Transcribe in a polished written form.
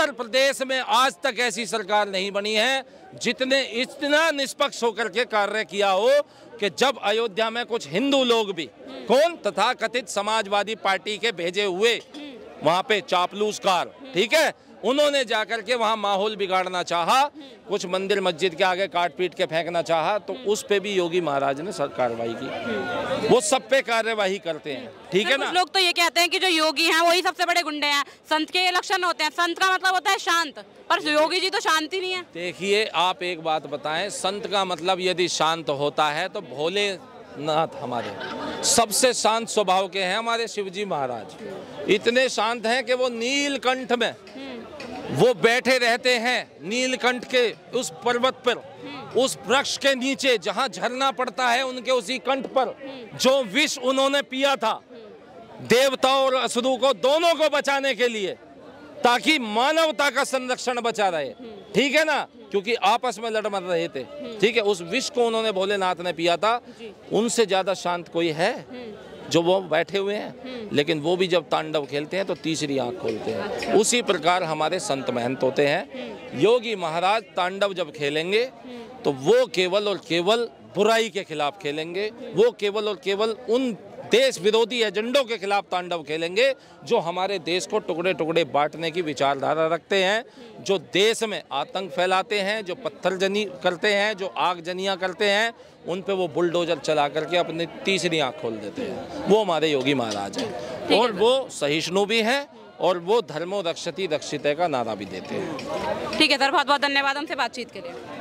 उत्तर प्रदेश में आज तक ऐसी सरकार नहीं बनी है जितने इतना निष्पक्ष होकर के कार्य किया हो कि जब अयोध्या में कुछ हिंदू लोग भी कौन तथाकथित समाजवादी पार्टी के भेजे हुए वहां पे चापलूसकार, ठीक है, उन्होंने जाकर के वहां माहौल बिगाड़ना चाहा, कुछ मंदिर मस्जिद के आगे काट पीट के फेंकना चाहा, तो उस पे भी योगी महाराज ने कार्रवाई की। वो सब पे कार्यवाही करते हैं, ठीक है ना। कुछ लोग तो ये कहते हैं कि जो योगी हैं वही सबसे बड़े गुंडे हैं। संत के इलेक्शन होते हैं, संत का मतलब होता है शांत, पर योगी जी तो शांति नहीं है। देखिए, आप एक बात बताएं, संत का मतलब यदि शांत होता है तो भोलेनाथ हमारे सबसे शांत स्वभाव के हैं। हमारे शिवजी महाराज इतने शांत हैं कि वो नीलकंठ में वो बैठे रहते हैं, नीलकंठ के उस पर्वत पर, उस वृक्ष के नीचे जहां झरना पड़ता है उनके उसी कंठ पर, जो विष उन्होंने पिया था देवताओं और असुरों को दोनों को बचाने के लिए, ताकि मानवता का संरक्षण बचा रहे, ठीक है ना, क्योंकि आपस में लड़ मर रहे थे, ठीक है, उस विष को उन्होंने भोलेनाथ ने पिया था। उनसे ज्यादा शांत कोई है जो वो बैठे हुए हैं, लेकिन वो भी जब तांडव खेलते हैं तो तीसरी आंख खोलते हैं। उसी प्रकार हमारे संत महंत होते हैं। योगी महाराज तांडव जब खेलेंगे तो वो केवल और केवल बुराई के खिलाफ खेलेंगे, वो केवल और केवल उन देश विरोधी एजेंडों के खिलाफ तांडव खेलेंगे जो हमारे देश को टुकड़े टुकड़े बांटने की विचारधारा रखते हैं, जो देश में आतंक फैलाते हैं, जो पत्थरजनी करते हैं, जो आगजनियां करते हैं, उन पे वो बुलडोजर चला करके अपनी तीसरी आंख खोल देते हैं। वो हमारे योगी महाराज हैं और वो सहिष्णु भी हैं और वो धर्मो रक्षति रक्षिते का नारा भी देते हैं। ठीक है सर, बहुत बहुत धन्यवाद हमसे बातचीत के लिए।